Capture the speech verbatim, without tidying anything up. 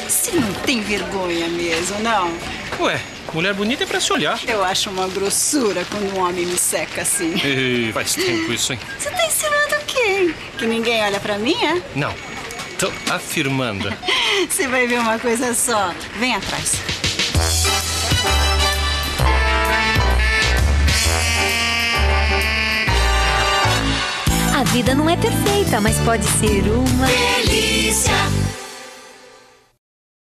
Você não tem vergonha mesmo, não? Ué, mulher bonita é pra se olhar. Eu acho uma grossura quando um homem me seca assim. Ei, faz tempo isso, hein? Você tá ensinando o quê, hein? Que ninguém olha pra mim, é? Não, tô afirmando. Você vai ver uma coisa só. Vem atrás. A vida não é perfeita, mas pode ser uma delícia.